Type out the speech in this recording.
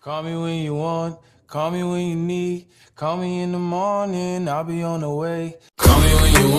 Call me when you want, call me when you need. Call me in the morning, I'll be on the way. Call me when you want.